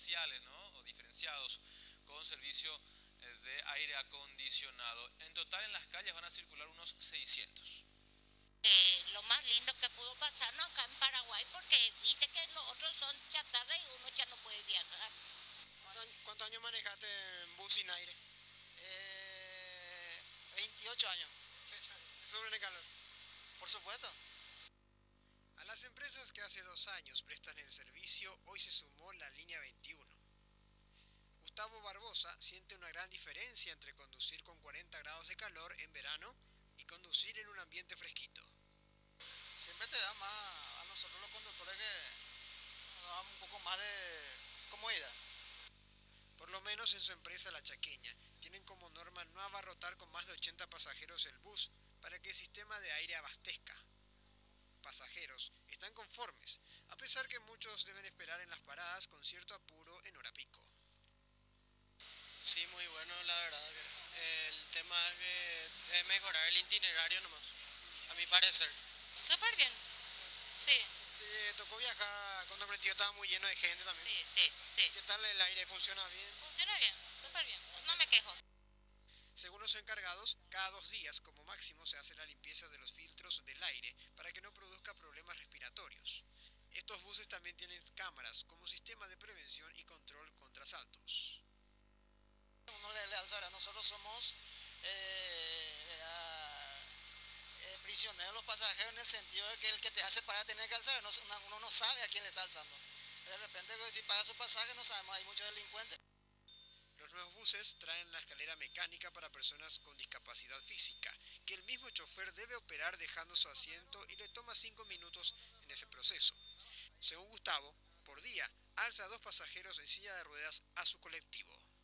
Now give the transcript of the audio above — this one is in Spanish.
especiales, ¿no? O diferenciados con servicio de aire acondicionado. En total en las calles van a circular unos 600. Lo más lindo que pudo pasarnos acá en Paraguay, porque viste que los otros son chatarra y uno ya no puede viajar. ¿Cuántos años manejaste en bus sin aire? 28 años. ¿Sufren el calor? Por supuesto. A las empresas que hace 2 años prestan el servicio, hoy se sumó la línea 21. Gustavo Barbosa siente una gran diferencia entre conducir con 40 grados de calor en verano y conducir en un ambiente fresquito. Siempre te da más a nosotros los conductores que nos da un poco más de comodidad. Por lo menos en su empresa La Chaqueña, tienen como norma no abarrotar con más de 80 pasajeros el bus para que el sistema de aire abastezca. Pasajeros están conformes, a pesar que muchos deben esperar en las paradas con cierto apuro en hora pico. Sí, muy bueno, la verdad. El tema es que es mejorar el itinerario nomás, a mi parecer. Súper bien, sí. Tocó viajar cuando el 22 estaba muy lleno de gente también. Sí. ¿Qué tal el aire? ¿Funciona bien? Funciona bien, súper bien. No me quejo. Según los encargados, cada 2 días como máximo se hace la limpieza de los filtros del aire para que no produzca problemas respiratorios. Estos buses también tienen cámaras como sistema de prevención y control contra asaltos. Uno le alza, nosotros somos prisioneros los pasajeros en el sentido de que el que te hace parar tiene que alzar, uno no sabe a quién le está alzando. De repente si paga su pasaje no sabemos, hay muchos delincuentes. Los nuevos buses traen la escalera mecánica para personas con discapacidad física, que el mismo chofer debe operar dejando su asiento y le toma 5 minutos en ese proceso. Según Gustavo, por día alza a 2 pasajeros en silla de ruedas a su colectivo.